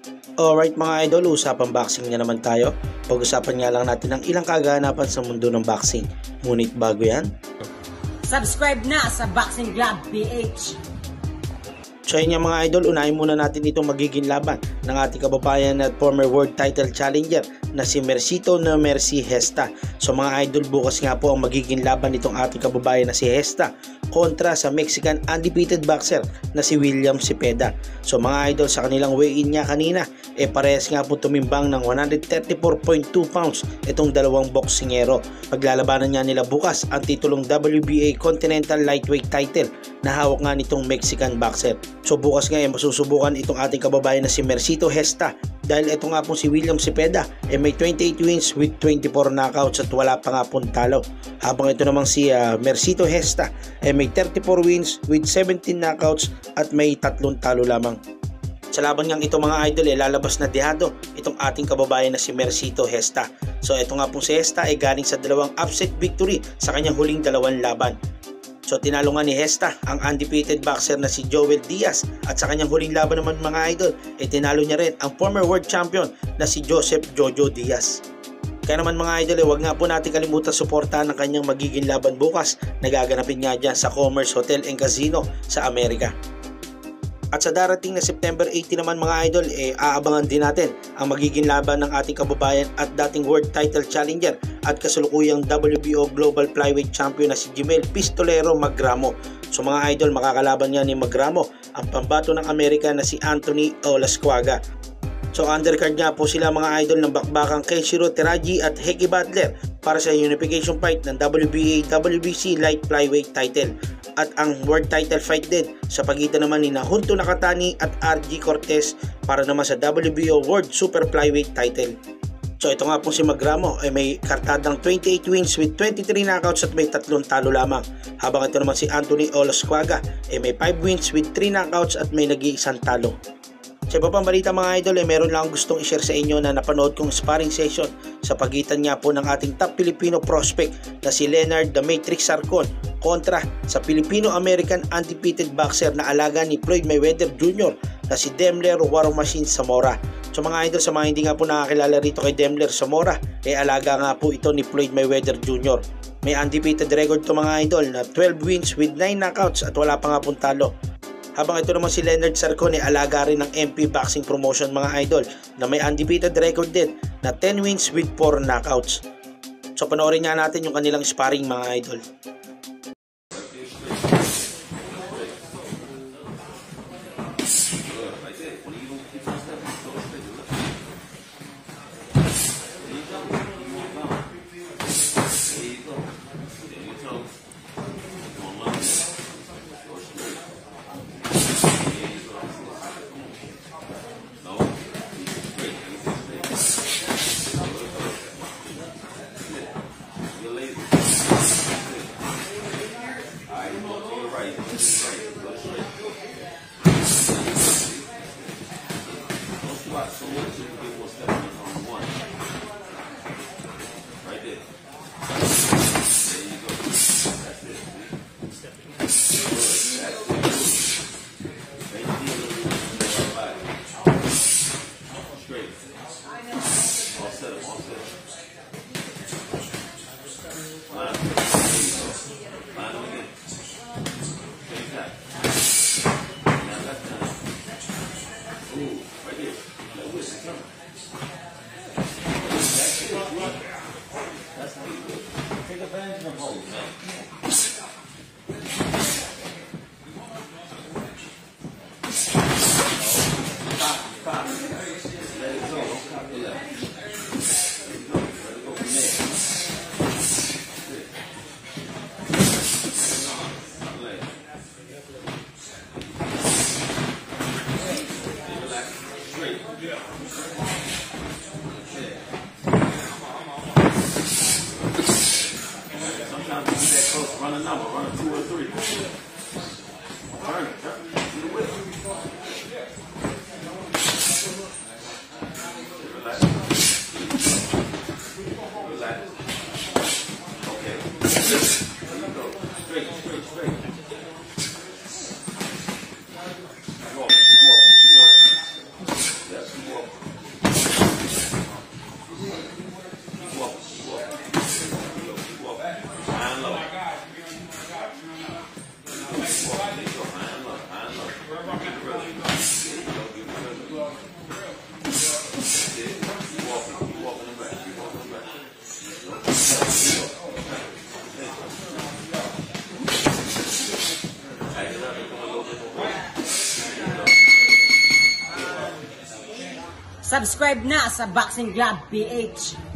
Alright mga idol, usapang boxing na naman tayo. Pag-usapan nga lang natin ang ilang kaganapan sa mundo ng boxing. Ngunit bago yan, subscribe na sa Boxing Glove PH. So yun nga mga idol, unahin muna natin itong magiging laban ng ating kababayan at former world title challenger na si Mercito na Mercy Gesta. So mga idol, bukas nga po ang magiging laban nitong ating kababayan na si Gesta kontra sa Mexican undefeated boxer na si William Cepeda. So mga idol, sa kanilang weigh-in niya kanina, parehas nga po tumimbang ng 134.2 pounds itong dalawang boksingero. Paglalabanan nga nila bukas ang titulong WBA Continental Lightweight title na hawak nga nitong Mexican boxer. So bukas nga masusubukan itong ating kababayan na si Mercito Gesta dahil ito nga po si William Cepeda may 28 wins with 24 knockouts at wala pa nga pong talo. Habang ito namang si Mercito Gesta may 34 wins with 17 knockouts at may 3 talo lamang. Sa laban ngang ito mga idol, lalabas na dehado itong ating kababayan na si Mercito Gesta. So ito nga pong si Gesta galing sa dalawang upset victory sa kanyang huling dalawang laban. So tinalo nga ni Gesta ang undefeated boxer na si Joel Diaz at sa kanyang huling laban naman mga idol tinalo niya rin ang former world champion na si Joseph Jojo Diaz. Kaya naman mga idol, wag nga po natin kalimutan suportahan ang kanyang magiging laban bukas na gaganapin nga dyan sa Commerce Hotel and Casino sa Amerika. At sa darating na September 18 naman mga idol, aabangan din natin ang magiging laban ng ating kababayan at dating world title challenger at kasulukuyang WBO Global Flyweight Champion na si Jimel Pistolero Magramo. So mga idol, makakalaban niya ni Magramo ang pambato ng Amerika na si Anthony Olascuaga. So undercard nga po sila mga idol ng bakbakang Kenshiro Teraji at Heki Butler para sa unification fight ng WBA WBC Light Flyweight title. At ang world title fight din sa pagitan naman ni Junto Nakatani at RG Cortez para naman sa WBO World Super Flyweight title. So ito nga po si Magramo may kartadang 28 wins with 23 knockouts at may 3 talo lamang. Habang ito naman si Anthony Olascuaga may 5 wins with 3 knockouts at may nag-iisang talo. Sa iba pang balita mga idol, meron lang gustong i-share sa inyo na napanood kong sparring session sa pagitan nga po ng ating top Filipino prospect na si Leonard The Matrix Sarcon kontra sa Filipino-American undefeated boxer na alaga ni Floyd Mayweather Jr. na si Demler War Machine Zamora. So mga idol, sa mga hindi nga po nakakilala rito kay Demler Zamora, alaga nga po ito ni Floyd Mayweather Jr. May undefeated record to mga idol na 12 wins with 9 knockouts at wala pa nga pong talo. Habang ito naman si Leonard Sarcon alaga rin ng MP Boxing Promotion mga idol na may undefeated record din na 10 wins with 4 knockouts. So panoorin nga natin yung kanilang sparring mga idol. Run a number, run a 2 or 3. Turn it, turn it. Do the whip. Relax. Relax. Okay. There you go. Straight, straight, straight. Walk, walk, walk. Yes, walk. Subscribe na sa Boxing Glove PH.